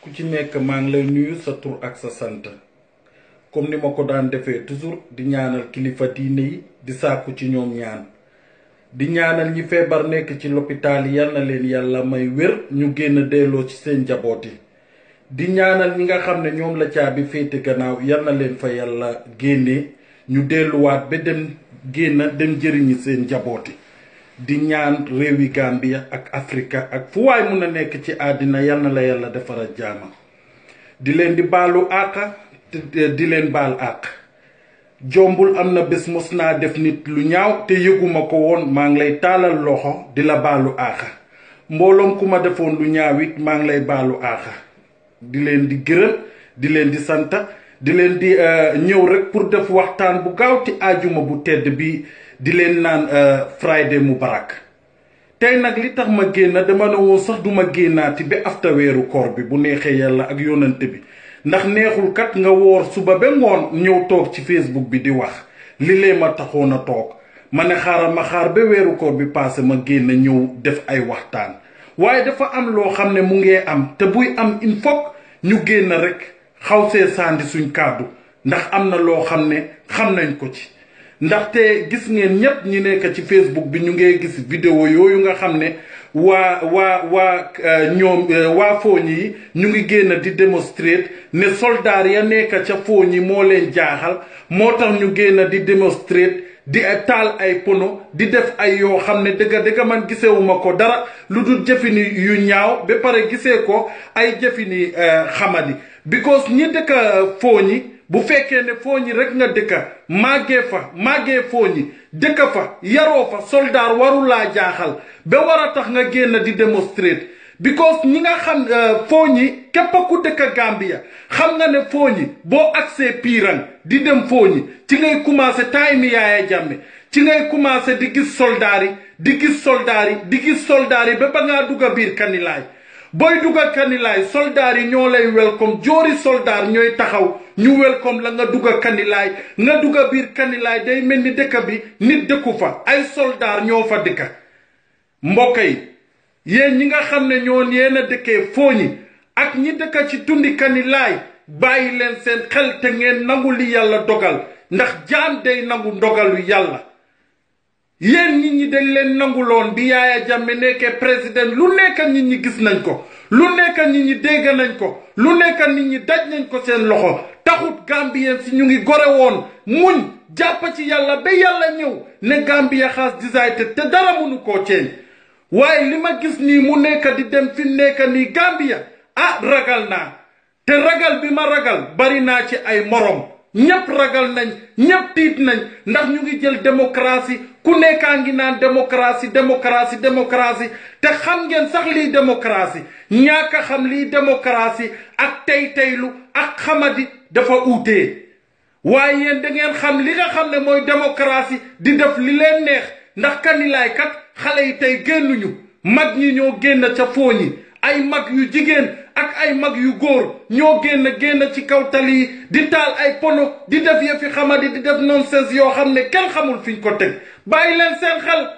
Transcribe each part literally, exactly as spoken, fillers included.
ku ci nekk maa ngi lay nuyu sa tur ak sa sant comme ni ma ko daan defee toujours di ñaanal kilifa diine yi di sàkku ci ñoom ñaan di ñaanal ñi feebar nekk ci l'hôpital yi yal na leen yàlla may wér ñu génn delloo ci seen njaboot yi di ñaanal ñi nga xam ne ñoom la caabi féete gannaaw yal na leen fa yàlla génnee ñu delluwaat ba dem génn dem jëriñi seen njaboot yi di ñaan réewi Gambia ak Afrika ak fu waay mun a nekk ci àddina yal na la yàlla defara jaama di leen di baalu àq di leen baal àq jombul am na bés mos naa def nit lu ñaaw te yëguma ko woon maa ngi lay taalal loxo di la baalu àq mbooloom ku ma defoon lu ñaaw it maa ngi lay baalu àq di leen di gërëm di leen di sant di leen di ñëw rek pour def waxtaan bu gaaw ci ajuma bu tedd bi di leen naan Friday Mubarak tey nag li tax ma génn dama ne woon sax duma génnaati ba afta weeru koor bi bu neexee yàlla ak yonante bi ndax neexul kat nga woor suba ba ngoon ñëw toog ci Facebook bi di wax li lee ma taxoon a toog ma ne xaaral ma xaar ba weeru koor bi passé ma génn ñëw def ay waxtaan waaye dafa am loo xam ne mu ngee am te buy am il faut ñu génn rek xaw see sandi suñ kàddu ndax am na loo xam ne xam nañ ko ci ndaxte gis ngeen ñépp ñi nekk ci Facebook bi ñu ngee gis vidéo yooyu nga xam ne waa waa waa ñoom waa Foni yi ñu ngi génn di démontrer ne soldaar ya nekk ca Foni moo leen jaaxal moo tax ñu génn di démontrer di taal ay pono di def ay yoo xam ne dëgga dëgga man gisewuma ko dara lu dul jëfini yu ñaaw ba pare gisee ko ay jëfini xamadi because ñi dëkk Foni bu fekkee ne Foni rek nga dëkka màggee fa màggee Foni dëkka fa yaroo fa soldaar warulaa jaaxal ba war a tax nga génn di démontrer because ñi nga xam Foni képp ku dëkk Gambia xam nga ne Foni boo agsee Pirang di dem Foni ci ngay commencé time mi Yaaya Jammeh ci ngay commencé di gis soldaar yi di gis soldaar yi di gis soldaar yi ba ba ngaa dugg a biir Kanilaay booy dugg a Kanilaay soldaar yi ñoo lay welcome joori soldaar ñooy taxaw ñu welcome la nga dugg a Kanilaay nga dugg a biir Kanilaay day mel ni dëkk bi nit dëkku fa ay soldaar ñoo fa dëkka mbokk yi yéen ñi nga xam ne ñoo yéen a dëkkee Foni ak ñi dëkka ci tundi Kanilaay bàyyi leen seen xel te ngeen nangu li yàlla dogal ndax jaam day nangu ndogalu yàlla yéen nit ñi dañ leen nanguloon bi Yaaya Jammeh nekkee président lu nekk nit ñi gis nañ ko lu nekk nit ñi dégg nañ ko lu nekk nit ñi daj nañ ko seen loxo taxut Gambien si ñu ngi gore woon muñ jàpp ci yàlla ba yàlla ñëw ne Gambia xaas decided te dara mënu koo ceeñ waaye li ma gis nii mu nekk di dem fi nekk nii Gambia ah ragal naa te ragal bi ma ragal bari naa ci ay morom ñépp ragal nañ ñépp tiit nañ ndax ñu ngi jël démocratie ku nekkaa ngi naan démocratie démocratie démocratie te xam ngeen sax liy démocratie ñàkk a xam liy démocratie ak tey teylu ak xamadi dafa uutee waaye yéen da ngeen xam li nga xam ne mooy démocratie di def li leen neex ndax Kanilaay kat xale yi tey génnuñu mag ñi ñoo génn ca Foni ay mag yu jigéen ak ay mag yu góor ñoo génn génn ci kaw tali yi di taal ay pono di def yëfi xamadi di def nonsense yoo xam ne kenn xamul fiñ ko teg bàyyi leen seen xel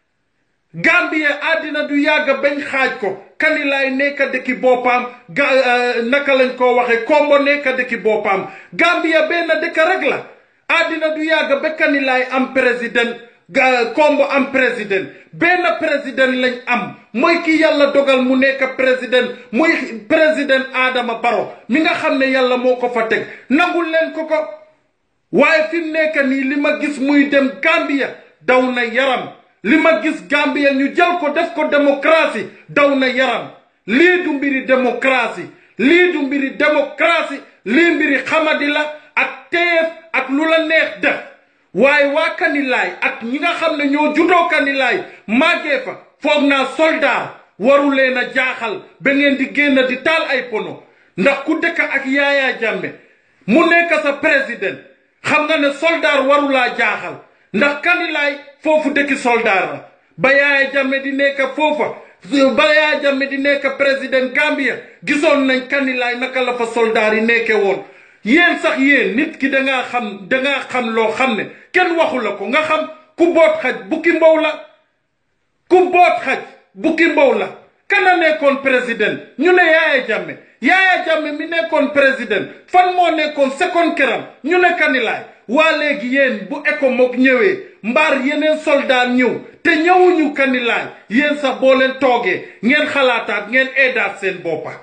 Gambie àddina du yàgg bañ xaaj ko Kanilaay nekk dëkki boppam ga naka lañ ko waxe Kombo nekk dëkki boppam Gambie benn dëkk rek la àddina du yàgg ba Kanilaay am président Kombo am président benn président lañ am mooy ki yàlla dogal mu nekk président muy président Adama Barrow mi nga xam ne yàlla moo ko fa teg nangul leen ko ko waaye fi mu nekk nii li ma gis muy dem Gambia daw na yaram li ma gis Gambia ñu jël ko def ko démocratie daw na yaram lii du mbiri démocratie lii du mbiri démocratie lii mbiri xamadi la ak teef ak lu la neex def waaye waa Kanilaay ak ñi nga xam ne ñoo juddoo Kanilaay màggee fa foog naa soldaar waru leen a jaaxal ba ngeen di génn di taal ay pono ndax ku dëkk ak Yaaya Jammeh mu nekk sa président xam nga ne soldaar warulaa jaaxal ndax Kanilaay foofu dëkki soldaar la ba Yaaya Jammeh di nekk foofa ba Yaaya Jammeh di nekk président Gambia gisoon nañ Kanilaay naka la fa soldaar yi nekke woon yéen sax yéen nit ki dangaa xam dangaa xam loo xam ne kenn waxu la ko nga xam ku boot xaj bukki mbow la ku boot xaj bukki mbow la kana nekkoon président ñu ne Yaya Jammeh Yaya Jammeh mi nekkoon président fan moo nekkoon second këram ñu ne Kanilaay waa léegi yéen bu ECOMOG ñëwee mbaar yeneen soldat ñëw te ñëwuñu Kanilaay yéen sax boo leen toogee ngeen xalaataat ngeen eedaat seen boppa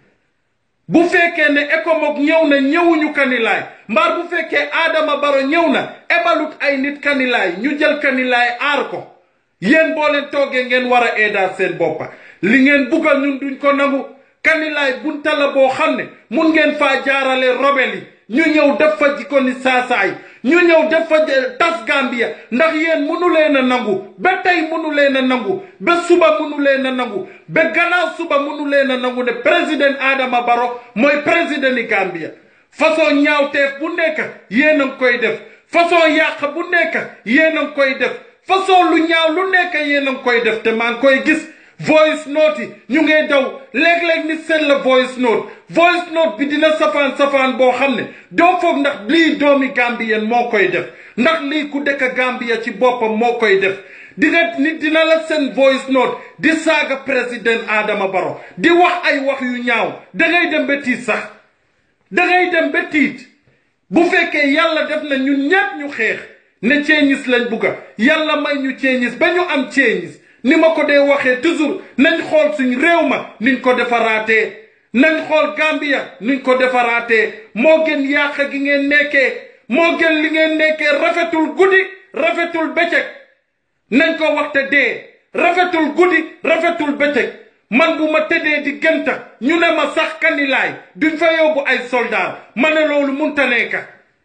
bu fekkee ne ECOMOG ñëw na ñëwuñu Kanilaay mbaar bu fekkee Adama Barrow ñëw na ebalut ay nit Kanilaay ñu jël Kanilaay aar ko yéen boo leen toogee ngeen war a eedaat seen boppa li ngeen buggal ñun duñ ko nangu Kanilaay bunta la boo xam ne mun ngeen faa jaarale rebelle yi ñu ñëw def fa jikko ni saasaay ñu ñëw def fa tas Gambia ndax yéen mënu leen a nangu ba tey mënu leen a nangu ba suba mënu leen a nangu ba gannaaw suba mënu leen a nangu ne président Adama Barrow mooy président yi Gambia façon ñaawteef bu nekk yéen a ngi koy def façon yàq bu nekk yéen a ngi koy def façon lu ñaaw lu nekk yéen a ngi koy def te maa ngi koy gis voice note yi ñu ngay daw léeg-léeg nit seen la voice note voice note bi dina safaan safaan boo xam ne doo foog ndax lii doomi Gambien moo koy def ndax lii ku dëkk Gambia ci boppam moo koy def di nga nit dina la seen voice note di saaga président Adama Barrow di wax ay wax yu ñaaw dangay dem ba tiit sax dangay dem ba tiit bu fekkee yàlla def na ñun ñépp ñu xeex ne ceeñis lañ bugga yàlla may ñu ceeñis ba ñu am ceeñis ni ma ko dee waxee toujours nañ xool suñ réew ma niñ ko defaraatee nañ xool Gambia niñ ko defaraatee moo gën yàq gi ngeen nekkee moo gën li ngeen nekkee rafetul guddi rafetul bëccëg nañ ko waxte dee rafetul guddi rafetul bëccëg man bu ma tëddee di gënta ñu ne ma sax Kanilaay duñ fa yóbbu ay soldat ma ne loolu munta nekka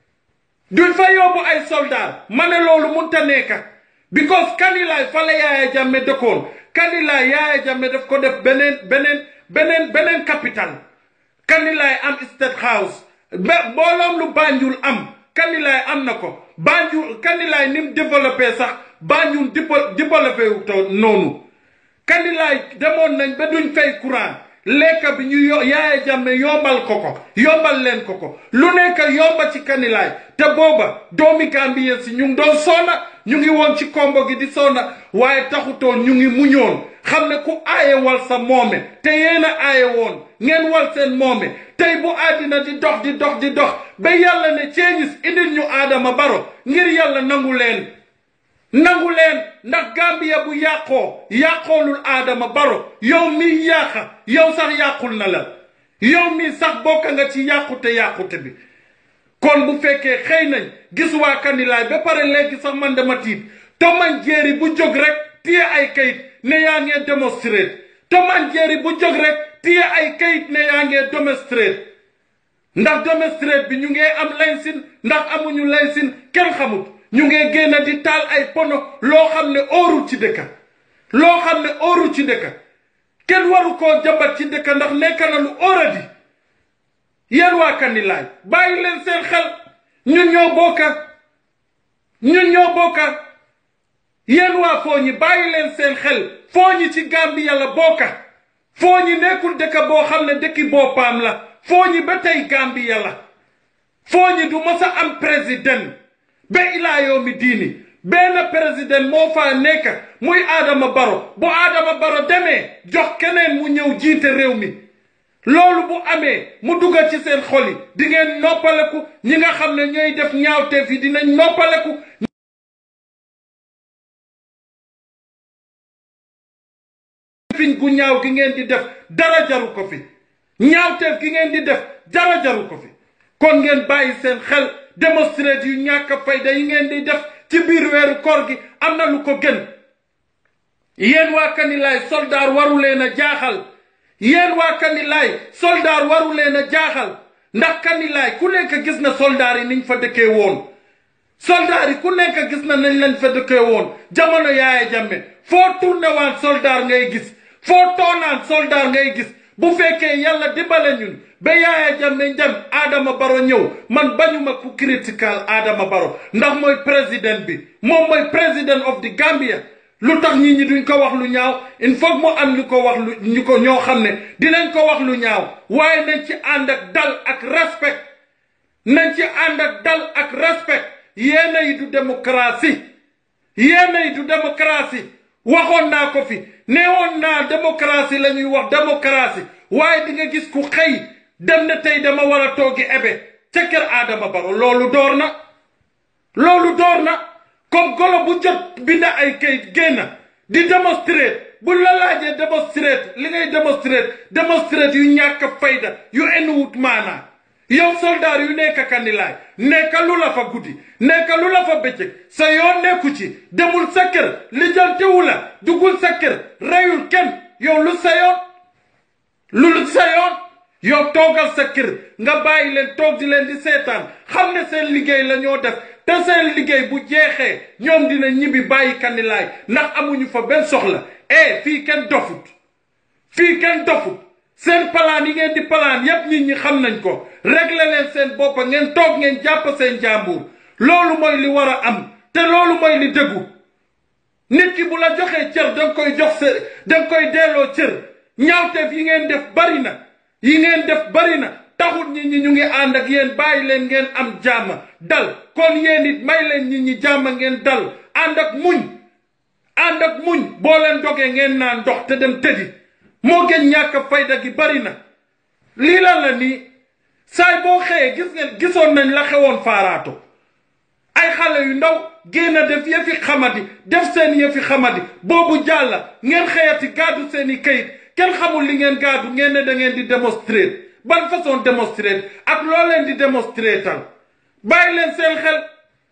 duñ fa yóbbu ay soldat ma ne loolu munta nekka because Kanilaay fa la Yaya Jammeh dëkkoon Kanilaay Yaya Jammeh daf ko def beneen beneen beneen beneen capital Kanilaay am State House ba mbooloom lu Banjul am Kanilaay am na ko Banjul Kanilaay ni mu développé sax Banjul développé wu to noonu Kanilaay demoon nañ ba duñ fay courant lekka bi ñu yo Yaya Jammeh yombal ko ko yombal leen ko ko lu nekk yomba ci Kanilaay te booba doomi Gambien si ñu ngi doon soona ñu ngi woon ci kombo gi di soona waaye taxutoon ñu ngi muñoon xam ne ku aaye wal sa moome te yéen a aaye woon ngeen wal seen moome tey bu àddina di dox di dox di dox ba yàlla ne ceeñis indil ñu Adama Barrow ngir yàlla nangu leen nangu leen ndax Gambia bu yàqoo yàqoolul Adama Barrow yow mi yàqa yow sax yàqul na la yow mi sax bokk nga ci yàqute yàqute bi kon bu fekkee xëy nañ gis waa Kanilaay ba pare léegi sax man dama tiit Toman Jerry bu jóg rek téye ay kayit ne yaa ngee démonstrer Toman Jerry bu jóg rek téye ay kayit ne yaa ngee démonstrer ndax démonstrer bi ñu ngee am laysin ndax amuñu laysin kenn xamut ñu ngee génn di taal ay pono loo xam ne óorul ci dëkka loo xam ne óorul ci dëkka kenn waru koo jàmbat ci dëkka ndax nekk na lu óoradi yéen waa Kanilaay bàyyi leen seen xel ñun ñoo bokka ñun ñoo bokka yéen waa Foni bàyyi leen seen xel Foni ci Gambia la bokka Foni nekkul dëkk boo xam ne dëkki boppam la Foni ba tey Gambia la Foni du mës a am président ba ilaa yawmi diini benn président moo fa nekk muy Adama Barrow bu Adama Barrow demee jox keneen mu ñëw jiite réew mi loolu bu amee mu duggal ci seen xol yi di ngeen noppaleku ñi nga xam ne ñooy def ñaawteef yi dinañ noppaleku fiñ gu ñaaw gi ngeen di def dara jaru ko fi ñaawteef gi ngeen di def dara jaru ko fi kon ngeen bàyyi seen xel démonstrer yu ñàkk fayda yi ngeen di def ci biir weeru koor gi am na lu ko gën yéen waa Kanilaay soldaar waru leen a jaaxal yéen waa Kanilaay soldaar waru leen a jaaxal ndax Kanilaay ku nekk gis na soldaar yi niñ fa dëkkee woon soldaar yi ku nekk gis na nañ leen fa dëkkee woon jamono Yaya Jammeh foo tourné waan soldaar ngay gis foo toonaan soldaar ngay gis bu fekkee yàlla dimbale ñun ba Yaya Jammeh dem Adama Barrow ñëw man bañuma ku critical Adama Barrow ndax mooy président bi moom mooy président of the Gambia lu tax nit ñi duñ ko wax lu ñaaw il faut mu am ñu ko wax lu ñu ko ñoo xam ne dinañ ko wax lu ñaaw waaye nañ ci ànd ak dal ak respect nañ ci ànd ak dal ak respect yéena yi du démocratie yéena yi du démocratie waxoon naa ko fi neewoon naa démocratie la ñuy wax démocratie waaye di nga gis ku xëy dem na tey dama war a toogi ebe ca kër Adama Barrow loolu door na loolu door na comme golo bu jot bind ay kayit génn di démontrer bu la laajee démontrer li ngay démontrer démontrer yu ñàkk fayda yu enuwut maanaa yow soldaar yu nekk kandilaay nekka lu la fa guddi nekka lu la fa bëccëg sa yoon nekku ci demul sa kër lijjantewu la dugul sa kër reyul kenn yow lu sa yoon lu sa yoon yow toogal sa kër nga bàyyi leen toog di leen di seetaan xam ne seen liggéey la ñoo def te seen liggéey bu jeexee ñoom dina ñibbi bàyyi kandilaay ndax amuñu fa benn soxla eh fii kenn dofut fii kenn dofut seen palaan yi ngeen di palaan yépp nit ñi xam nañ ko régler leen seen boppa ngeen toog ngeen jàpp seen jàmbur loolu mooy li war a am te loolu mooy li dëggu nit ki bu la joxee cër danga koy jox sa danga koy delloo cër ñaawteef yi ngeen def bari na yi ngeen def bari na taxut nit ñi ñu ngi ànd ak yéen bàyyi leen ngeen am jàmm dal kon yéen it may leen nit ñi jàmm ngeen dal ànd ak muñ ànd ak muñ boo leen dogee ngeen naan ndox te dem tëddi moo gën ñàkk fayda gi bari na lii lan la nii saay boo xëyee gis ngeen gisoon nañ la xewoon faaraato ay xale yu ndaw génn def yëfi xamadi def seen yëfi xamadi boobu jàlla ngeen xëyati gàddu seen i kayit kenn xamul li ngeen gàddu ngeen ne da ngeen di démontrer ban façon démontrer ak loo leen di démontrer tal bàyyi leen seen xel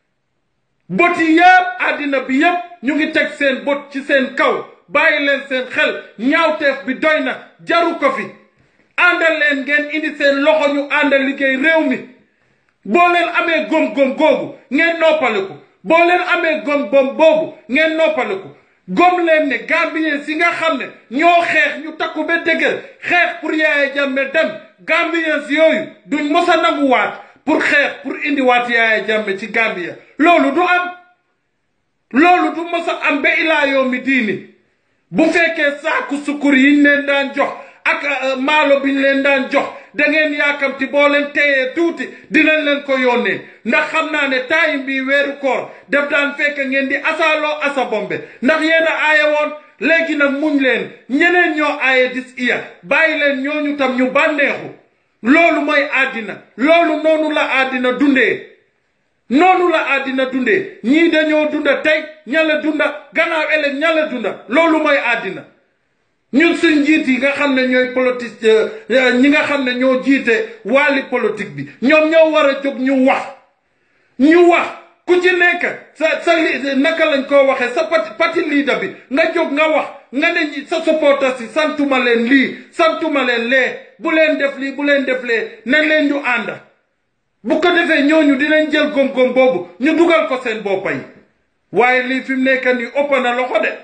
bot yi yëpp àddina bi yëpp ñu ngi teg seen bot ci seen kaw bàyyi leen seen xel ñaawteef bi doy na jaru ko fi àndal leen ngeen indi seen loxo ñu àndal liggéey réew mi boo leen amee gom-gom googu ngeen noppaliku boo leen amee gom-gom boobu ngeen noppaliku gom leen ne Gambien si nga xam ne ñoo xeex ñu takku ba dëgër xeex pour Yaya Jammeh dem Gambien si yooyu duñ mos a nanguwaat pour xeex pour indiwaat Yaya Jammeh ci Gambia loolu du am loolu du mos a am ba ilaa yawmi diini bu fekkee saaku sukkur yiñ leen daan jox ak maalo biñ leen daan jox da ngeen yaakamti boo leen teyee tuuti dinañ leen ko yónnee ndax xam naa ne taayim bi weeru koor def daan fekk ngeen di asaaloo asa bombe ndax yéen a aaye woon léegi nag muñ leen ñeneen ñoo aaye dis iya bàyyi leen ñooñu tam ñu bànneexu loolu mooy àddina loolu noonu la àddina dundee noonu la àddina dundee ñii dañoo dunda tey ñala dunda gannaaw ëllëg ñala dunda loolu mooy àddina ñun suñ njiit yi nga xam ne ñooy politique ñi nga xam ne ñoo jiite wàlli politique bi ñoom ñoo war a jóg ñu wax ñu wax ku ci nekk sa sa li naka lañ koo waxee sa pati pati leader bi nga jóg nga wax nga ne sa supporters yi santuma leen lii santuma leen lee bu leen def lii bu leen def lee nañ leen ñu ànd bu ko defee ñooñu dinañ jël góom-góom boobu ñu dugal ko seen boppa yi waaye lii fi mu nekk nii ëpp na loxo de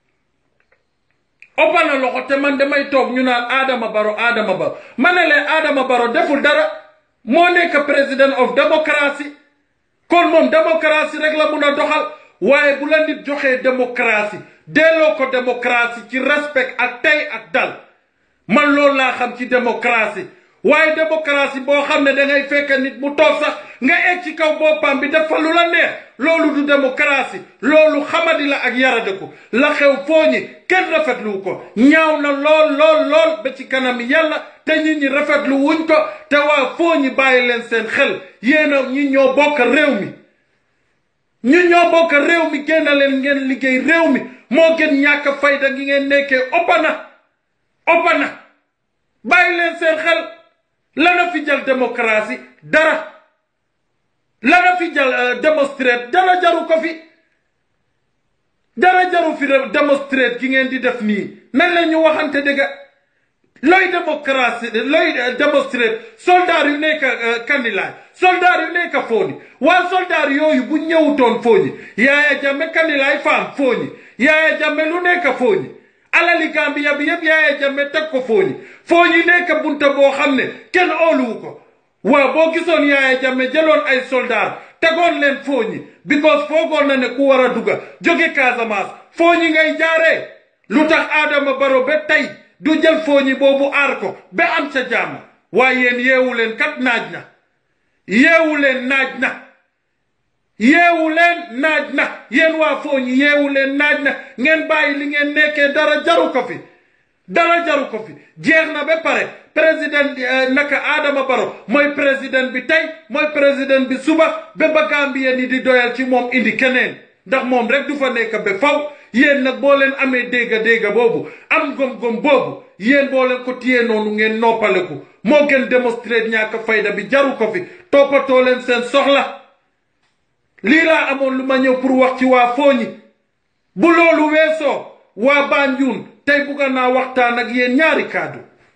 ëpp na loxo te man damay toog ñu naan Adama Barrow Adama Barrow ma ne leen Adama Barrow deful dara moo nekk président of démocratie kon moom démocratie rek la mun a doxal waaye bu la nit joxee démocratie delloo ko démocratie ci respect ak tey ak dal man loolu laa xam ci démocratie waaye démocratie boo xam ne da ngay fekk nit mu toog sax nga egg ci kaw boppam bi def fa lu la neex loolu du démocratie loolu xamadi la ak yarade ko la xew Foni kenn rafetlu ko ñaaw na lool lool lool ba ci kanam yàlla te nit ñi rafetlu wuñ ko te waa Foni bàyyi leen seen xel yéen a ñi ñoo bokk réew mi ñu ñoo bokk réew mi génn leen ngeen liggéey réew mi moo gën ñàkk fayda gi ngeen nekkee opana opana bàyyi leen seen xel lana fi jël démocratie dara lana fi jël démonstrer dara jaru ko fi dara jaru fi démonstrer gi ngeen di def nii nan la ñu waxante dëgg looy démocratie looy démonstrer soldat yu nekk candidat soldat yu nekk Foni waa soldat yooyu bu ñëwutoon Foni Yaya Jammeh candidat femme Foni Yaya Jammeh lu nekk Foni alali Gambia bi yëpp Yaya Jammeh teg ko Foni Foni nekk bunta boo xam ne kenn óoluwu ko waaw boo gisoon Yaya Jammeh jëloon ay soldat tegoon leen Foni because foogoon na ne ku war a dugga jóge Casamance Foni ngay jaaree lu tax Adama Barrow ba tey du jël Foni boobu aar ko ba am ca jàmm waaye yéen yeewu leen kat naaj na yeewu leen naaj na yeewu leen naaj na yéen waa Foni yeewu leen naaj na ngeen bàyyi li ngeen nekkee dara jaru ko fi dara jaru ko fi jeex na ba pare président naka Adama Barrow mooy président bi tey mooy président bi suba ba ba Gambien yi di doyal ci moom indi keneen ndax moom rek du fa nekk ba faw yéen nag boo leen amee dégga dégga boobu am gom-gom boobu yéen boo leen ko téyee noonu ngeen noppaleku moo gën démontrer ñàkk fayda bi jaru ko fi toppatoo leen seen soxla lii laa amoon lu ma ñëw pour wax ci waa Foni bu loolu weesoo waa Banjul tey bugga naa waxtaan ak yéen ñaari kàddu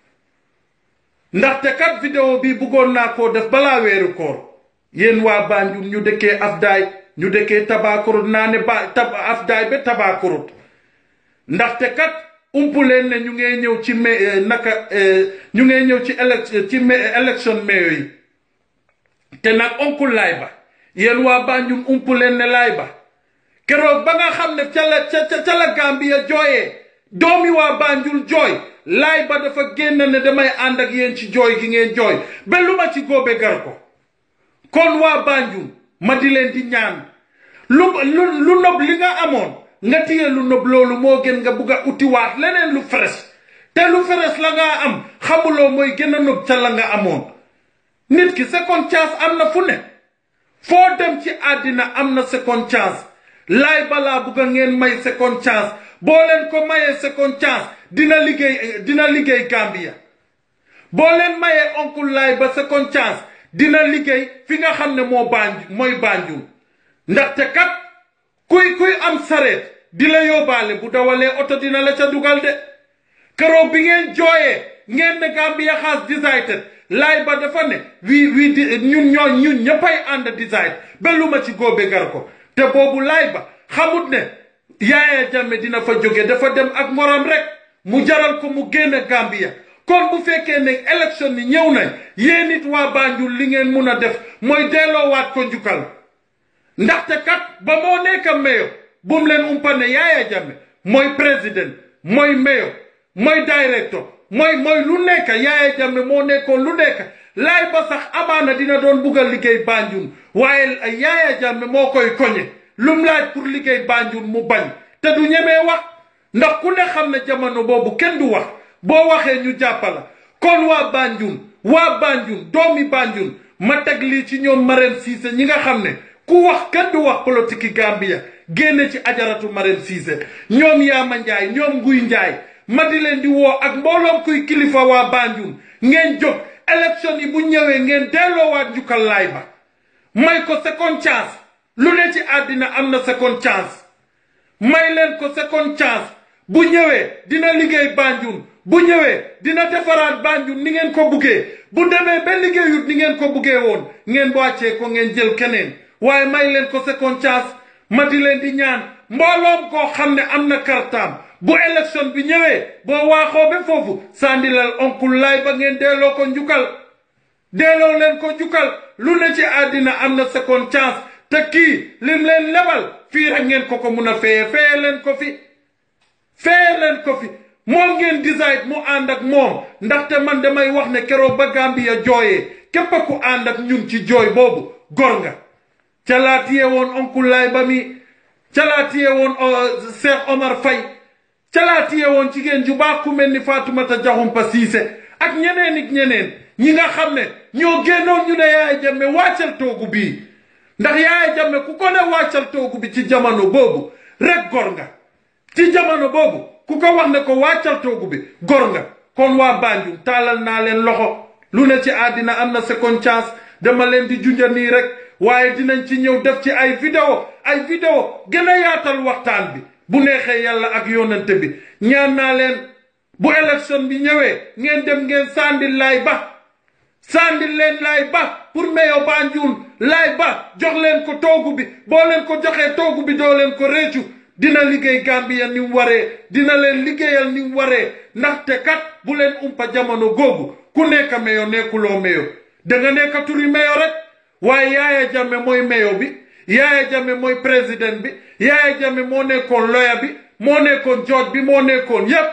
ndaxte kat vidéo bi buggoon naa koo def balaa weeru koor yéen waa Banjul ñu dëkkee Afdaay ñu dëkkee Tabakorot naa ne ba tab Afdaay ba Tabakorot ndaxte kat umpu leen ne ñu ngee ñëw ci me naka ñu ngee ñëw ci élec ci élection mayo yi te nag onkul laay ba yéen waa Banjul umpu leen ne laay ba keroog ba nga xam ne ca la ca ca la Gambia jooyee doomi waa Banjul jooy laay ba dafa génn ne damay ànd ak yéen ci jooy gi ngeen jooy ba lu ma ci góobe gar ko kon waa Banjul ma di leen di ñaan lu lu lu nob li nga amoon nga téye lu nob loolu moo gën nga bugg a utiwaat leneen lu fresh te lu fresh la nga am xamuloo mooy gën a nob ca la nga amoon nit ki second chance am na fu ne foo dem ci àddina am na second chance laay balaa bugg a ngeen may second chance boo leen ko mayee second chance dina liggéey dina liggéey Gambia boo leen mayee oncle laay ba second chance dina liggéey fi nga xam ne moo Banjul mooy Banjul ndaxte kat kuy kuy am sareet di la yóbbaale bu dawalee oto dina la ca dugal de keroog bi ngeen jooyee ngeen ne Gambia has decided laay ba dafa ne wi wi di ñun ñoo ñun ñëppay ànd decide ba lu ma ci góobe gar ko te boobu laay ba xamut ne Yaya Jammeh dina fa jóge dafa dem ak ngoram rek mu jaral ko mu génn Gambia kon bu fekkee ne élection ni ñëw nañ yéen it waa Banjul li ngeen mun a def mooy delloowaat ko njukkal ndaxte kat ba moo nekk mayor bu mu leen umpa ne Yaya Jammeh mooy président mooy mayor mooy directeur mooy mooy lu nekk Yaya Jammeh moo nekkoon lu nekk laay ba sax amaana dina doon bugg a liggéey Banjul waaye Yaya Jammeh moo koy koñe lum laaj pour liggéey Banjul mu bañ te du ñemee wax ndax ku ne xam ne jamono boobu kenn du wax boo waxee ñu jàppala kon waa Banjul waa Banjul doomi Banjul ma teg lii ci ñoom Marème Cissé ñi nga xam ne ku wax kenn du wax politique Gambia génne ci ajaratu Marème Cissé ñoom Yaama Njaay ñoom Nguy Njaay ma di leen di woo ak mbooloom kuy kilifa waa Banjul ngeen jóg élection yi bu ñëwee ngeen delloowaat njukkal laay ba may ko second chance lu ne ci àddina am na second chance may leen ko second chance bu ñëwee dina liggéey Banjul bu ñëwee dina defaraat Banjul ni ngeen ko buggee bu demee ba liggéeyut ni ngeen ko buggee woon ngeen wàccee ko ngeen jël keneen waaye may leen ko second chance ma di leen di ñaan mbooloom koo xam ne am na kartaam bu élection bi ñëwee boo waaxoo ba foofu sandilal oncle laay ba ngeen delloo ko njukkal delloo leen ko njukkal lu ne ci àddina am na second chance te kii lim leen lebal fii rek ngeen ko ko mun a feye feye leen ko fi feye leen ko fi moom ngeen decide mu ànd ak moom ndaxte man damay wax ne keroog ba Gambia jooyee képp ku ànd ak ñun ci jooy boobu gor nga ca laa tiye woon oncle laay ba mi ca laa tiye woon Cheikh Omar Faye ca laa tiye woon jigéen ju baax ku mel ni Fatoumata Jahumpa Cissé ak ñeneen ak ñeneen ñi nga xam ne ñoo génnoon ñu ne Yaya Jammeh wàccal toogu bii ndax Yaya Jammeh ku ko ne wàccal toogu bi ci jamono boobu rek gor nga ci jamono boobu ku ko wax ne ko wàccal toogu bi gor nga kon waa Banjul taalal naa leen loxo lu ne ci àddina am na second chance dama leen di junja nii rek waaye dinañ ci ñëw def ci ay vidéo ay vidéo gën a yaatal waxtaan bi bu neexee yàlla ak yonante bi ñaan naa leen bu élection bi ñëwee ngeen dem ngeen sandil laay ba sandil leen laay ba pour mayo Banjul laay ba jox leen ko toogu bi boo leen ko joxee toogu bi doo leen ko réccu dina liggéey Gambia ni mu waree dina leen liggéeyal ni mu waree ndaxte kat bu leen umpa jamono googu ku nekk mayo nekkuloo mayo da nga nekk turi mayo rek waaye Yaya Jammeh mooy mayo bi Yaya Jammeh mooy président bi Yaya Jammeh moo nekkoon lawyer bi moo nekkoon judge bi moo nekkoon yépp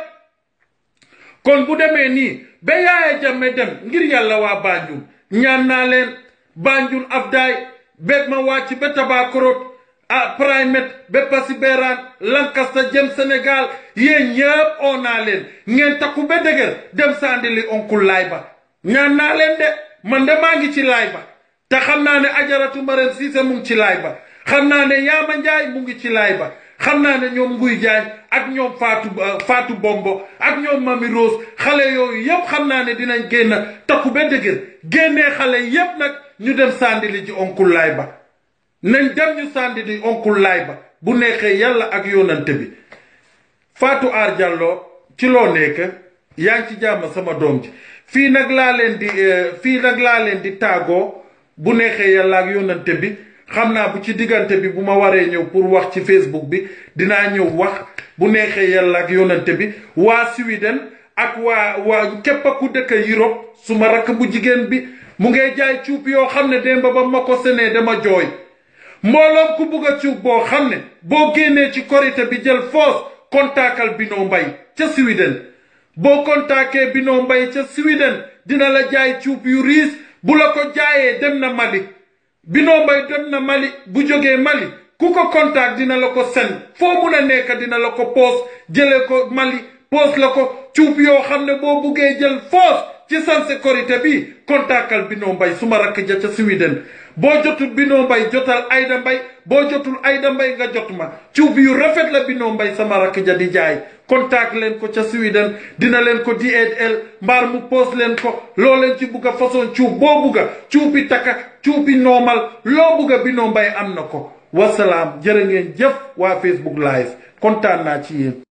kon bu demee nii ba Yaya Jammeh dem ngir yàlla waa Banjul ñaan naa leen Banjul Afdaay bet ma wàcc ba Tabakorot ah Primet ba Passy Beran Lancaster jëm Sénégal yéen ñëpp oo naa leen ngeen takku ba dëgër dem sandili oncle laay ba ñaan naa leen de man de maa ngi ci laay ba te xam naa ne Ajaratu Marème Cissé mu ngi ci laay ba xam naa ne Yaama Njaay mu ngi ci laay ba xam naa ne ñoom Nguy Jaay ak ñoom Fatou Fatou Bombo ak ñoom Mami Rose xale yooyu yëpp xam naa ne dinañ génn takku ba dëgër génnee xale yëpp nag ñu dem sandili ci oncle laay ba nañ dem ñu sandili oncle laay ba bu neexee yàlla ak yonante bi Fatou Ar Diallo ci loo nekk yaa ngi ci jàmm sama doom ji fii nag laa leen di fii nag laa leen di tàggoo bu neexee yàlla ak yonante bi xam naa bu ci diggante bi bu ma waree ñëw pour wax ci Facebook bi dinaa ñëw wax bu neexee yàlla ak yonante bi waa Sweden ak waa waa képp ku dëkk Europe suma rakk bu jigéen bi mu ngay jaay cuub yoo xam ne démb ba ma ko senee dama jooy mbooloom ku bugg a cuub boo xam ne boo génnee ci korité bi jël foos kontaakal Bino Mbay ca Sweden boo kontaakee Bino Mbay ca Sweden dina la jaay cuub yu riis bu la ko jaayee dem na Mali Bino Mbay dem na Mali bu jógee Mali ku ko contact dina la ko sen foo mun a nekk dina la ko poos jëlee ko Mali poos la ko cuub yoo xam ne boo buggee jël foos ci sanse korité bi kontaakal Bino Mbay suma rakk ja ca Sweden boo jotul Bino Mbay jotal Ayda Mbay boo jotul Ayda Mbay nga jot ma cuub yu rafet la Bino Mbay sama rakk ja di jaay contact leen ko ca Sweden dina leen ko D H L mbaar mu poos leen ko loo leen ci bugga façon cuub boo bugga cuubi taka cuubi normal loo bugga Bino Mbay am na ko wasalaam jërë ngeen jëf waa Facebook live kontaan naa ci yéen